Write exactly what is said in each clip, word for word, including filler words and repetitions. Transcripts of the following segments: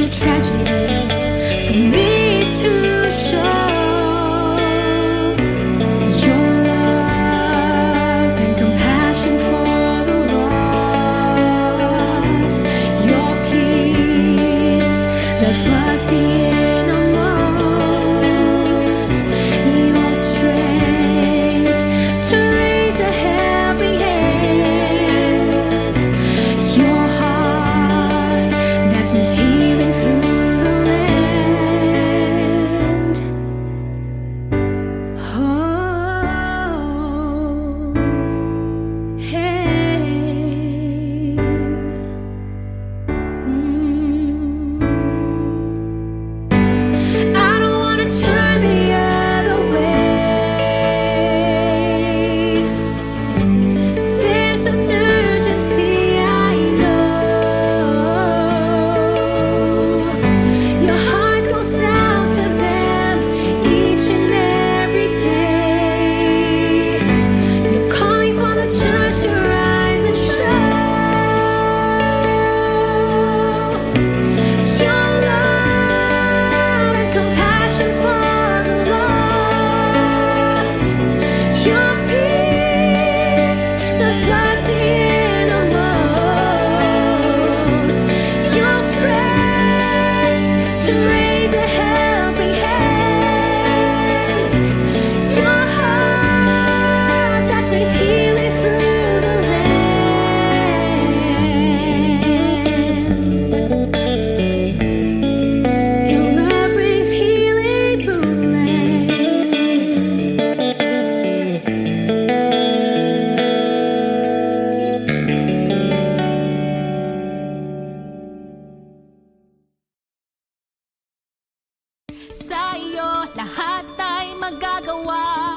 Sa iyo lahat ay magagawa,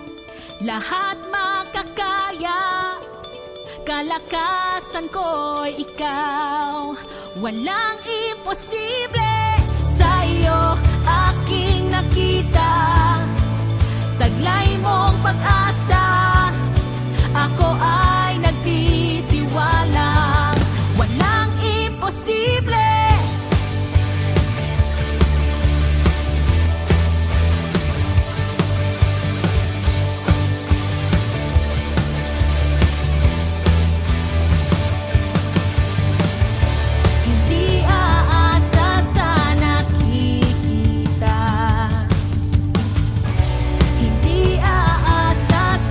lahat makakaya. Kalakasan ko'y ikaw, walang imposible. Sa iyo aking nakita, taglay mong pag-asa. Ako ay nagtitiwala, walang imposible. Hindi aasa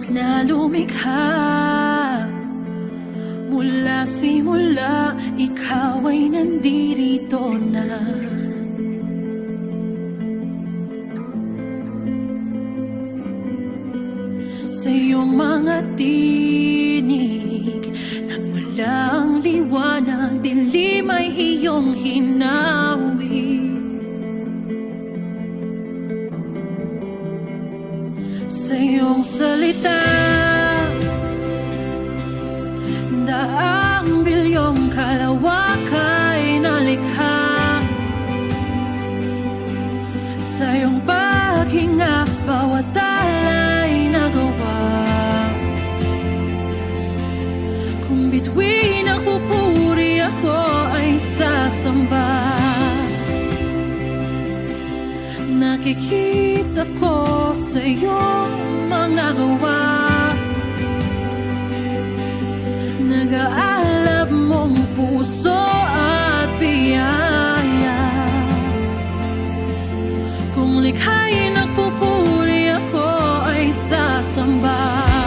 na lumikha. Mula simula, ikaw ay nandirito na. Sa iyong mga tinig nagmula ang liwanag, dilim ay iyong hinawi. Sa iyong salita, daang bilyong kalawak ay nalikha. Sa iyong paghinga, bawat alay nagawa. Kung bituin ang pupuri, ako ay sasamba. Nakikita ko sa iyong mga gawa, nag-aalab mong puso at biyaya. Kung likha'y nagpupuri, ako ay sasamba.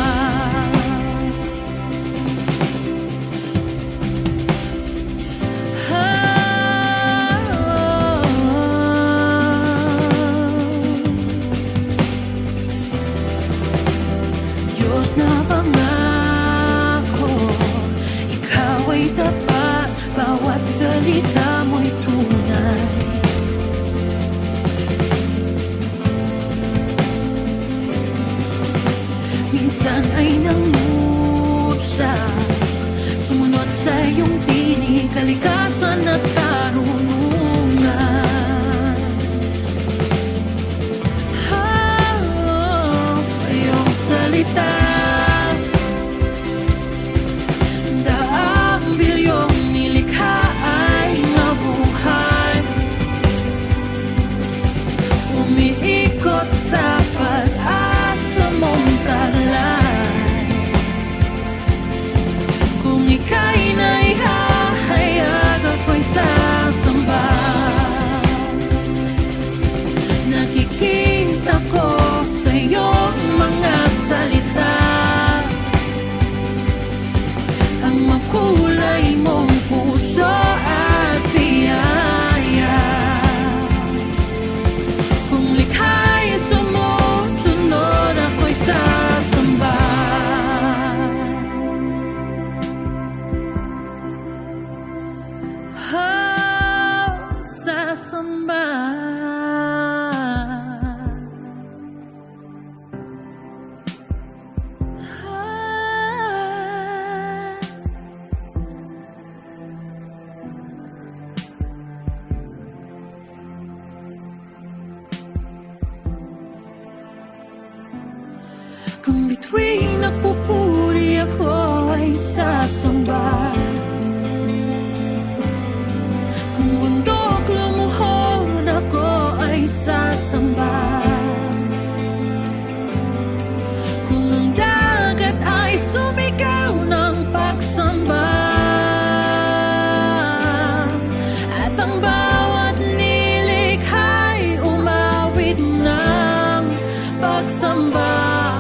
Na pangako, ikaw ay tapat, bawat salita mo'y tunay. Minsan ay nangusa, sumunod sa iyong tinig, kalikasan at karunungan. Oh, sa iyong salita, umiikot sa pag-asa mong taglay. Kung ika'y naihahayag, ako'y sasamba. Nakikita ko sa iyong mga salita ang makulay mong puso at biyaya. Kung likha'y sumusunod, ako'y sasamba. Oh, sasamba. Kung bituin nagpupuri, ako ay sasamba. Kung bundok lumuhod, ako ay sasamba. Kung ang dagat ay sumigaw ng pagsamba, at ang bawat nilikha'y umawit ng pagsamba.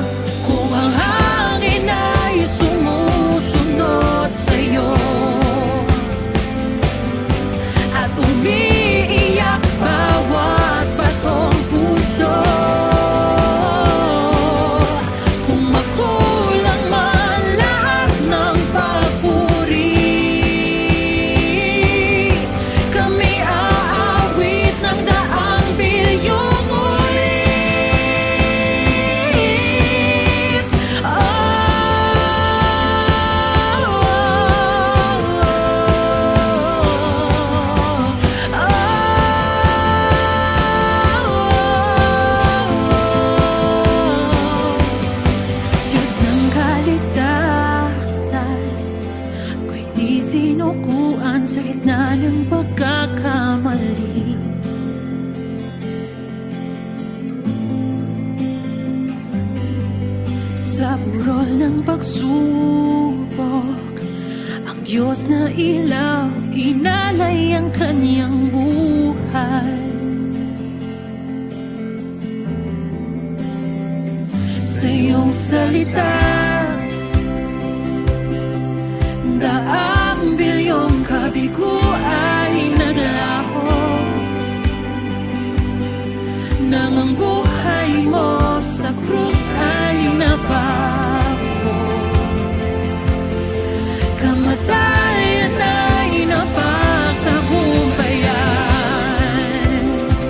Sinukuan sa gitna ng pagkakamali. Sa burol ng pagsubok, ang Diyos na ilaw, inalay ang kanyang buhay. Sa iyong salita. Daang bilyong kabigo ay naglaho nang ang buhay mo sa krus ay napako. Kamatayan ay napagtagumpayan.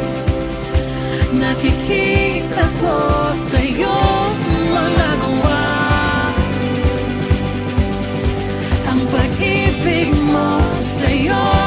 Nakikita ko sa iyong mga gawa ang pag-ibig mo sa iyo.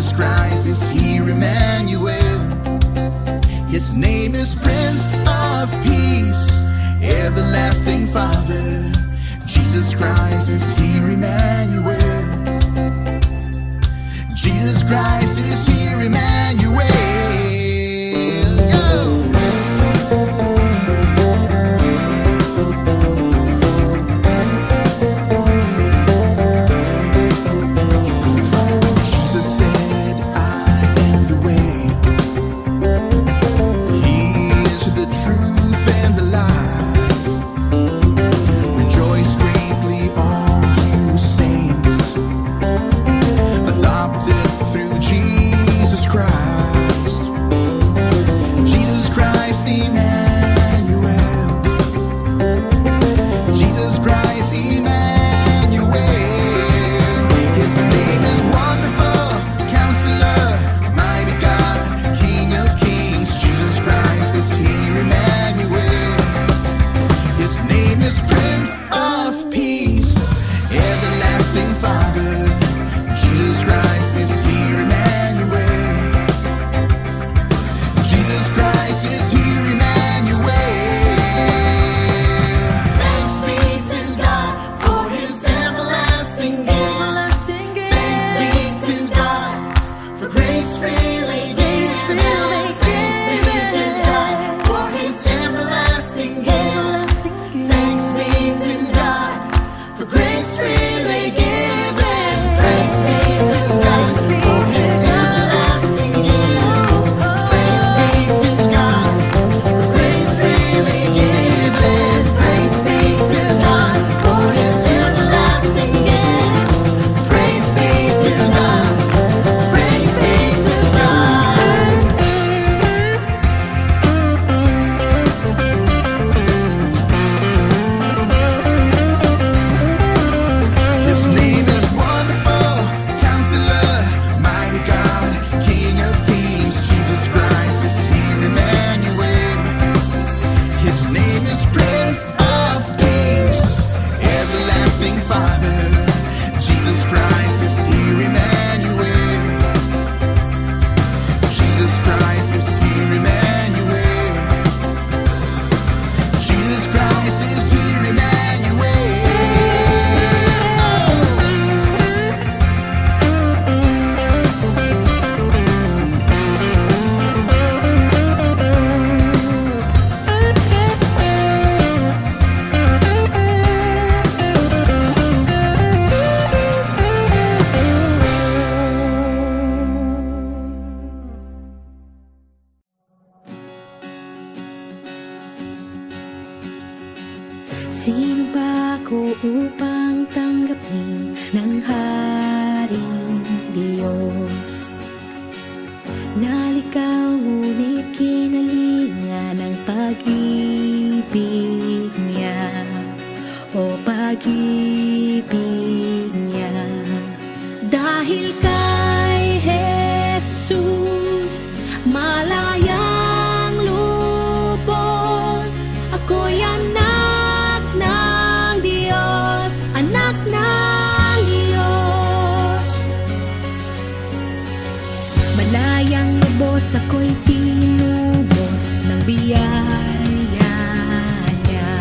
Jesus Christ is here, Emmanuel. His name is Prince of Peace, everlasting Father. Jesus Christ is here, Emmanuel. Jesus Christ is here, Emmanuel. Yo. Sino ba ako upang tanggapin ng Haring Diyos? Nalikaw ngunit kinalinga ng pag-ibig niya, o pag-ibig niya. Dahil kay Jesus malayang lubos, ako'y anak ng Diyos, anak ng Diyos. Malayang lubos, ako'y tinubos ng biyaya niya.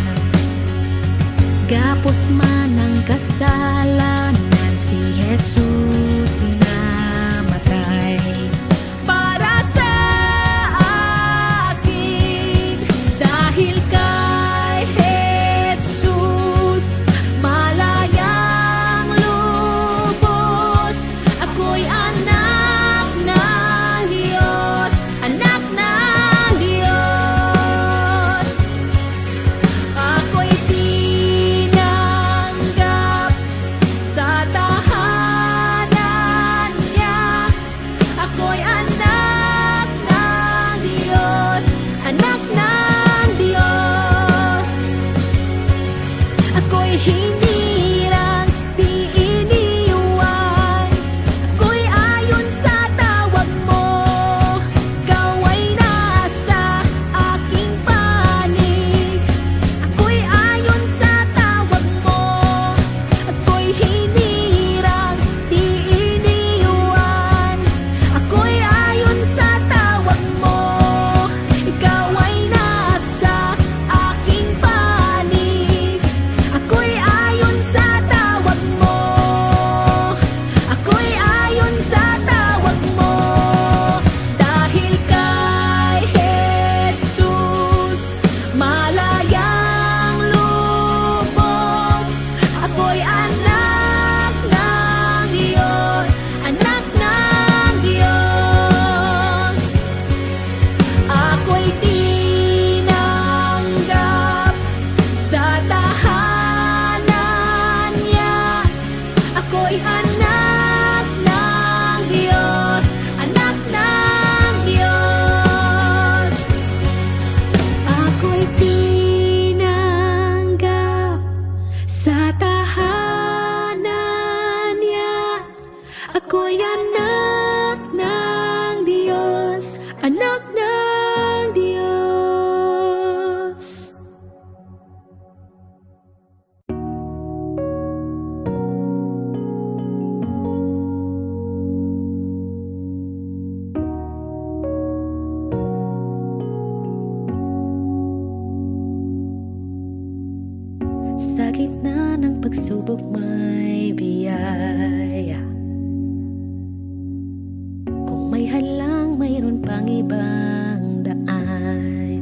Gapos man ang kasalanan, si Jesus namatay para sa akin. Dahil kay Jesus malayang lubos, ako'y anak ng Diyos, anak ng Diyos. Ako'y tinanggap sa tahanan pagsubok may biyaya. Kung may halang, mayroon pang ibang daan.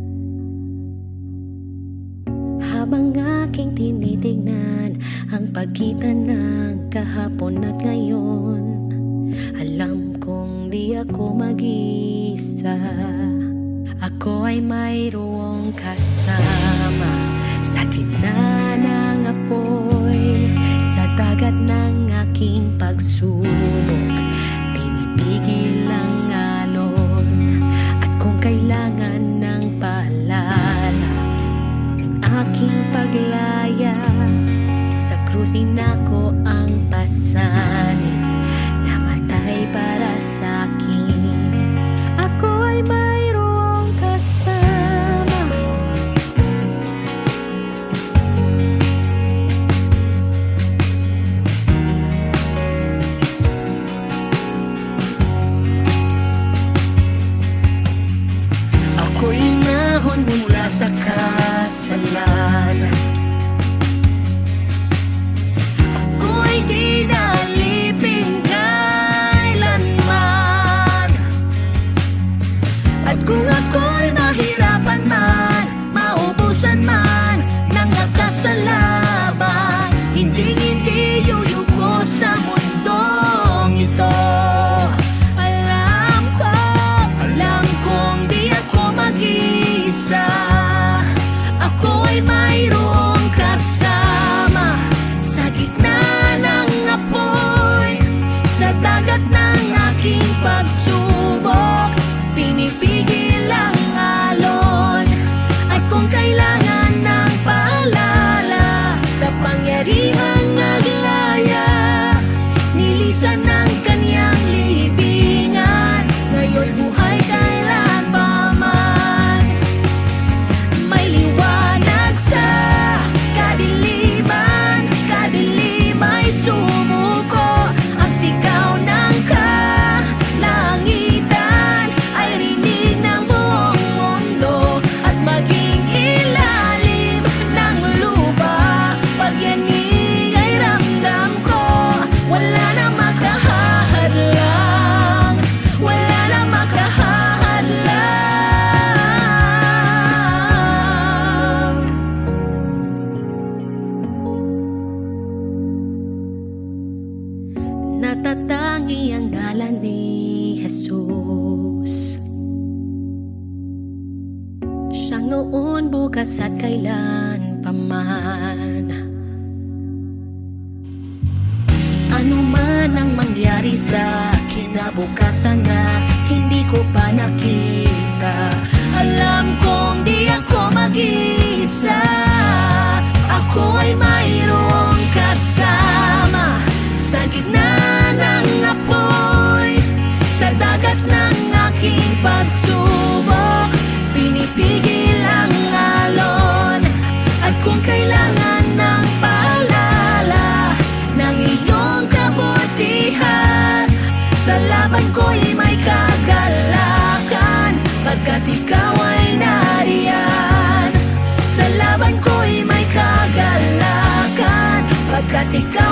Habang aking tinitignan ang pagitan ng kahapon at ngayon, alam kong di ako mag-isa. Ako ay mayroong kasama sa gitna ng apoy, sa dagat ng aking pagsubok. Pinipigil ang alon, at kung kailangan ng paalala ng aking paglaya, sa krusin ako ang pasanin, namatay para sa akin. Ako ay mayroong kasama. Ako'y nahon mula sa kasalanan. Ako'y di naliping kailanman. At kung ako'y mahirapan man, maubusan man ng lakas sa laban, hindi-hindi yuyuko sa mundong ito. Alam ko, alam kong di ako mag-isa. Ako ay mayroong kasama sa gitna ng apoy, sa dagat ng aking pagsubok. Pinipigil ang alon, at kung kailangan ng paalala, kapangyarihang naglaya, nilisan ng kanyang libingan, ngayon'y buhay kailan pa man. May liwanag sa kadiliman, kadilim ay sumuko, ang sigaw ng kalangitan ay rinig ng buong mundo, at maging ilalim ng lupa, pagyanig ay ramdam ko. Wala na makahahadlang, wala na makahahadlang. Natatangi ang ngalan ni Jesus. Siyang noon, bukas at kailan paman. Ano man ang mangyari sa kinabukasan na hindi ko pa nakita, alam kong di ako mag-isa. Ako ay mayroong kasama sa gitna ng apoy, sa dagat ng aking pagsubok. Pinipigil ang alon, at kung kailangan ng paalala ng iyong kabutihan, sa laban ko'y may kagalakan, pagkat ikaw ay nariyan. Sa laban ko'y may kagalakan, pagkat ikaw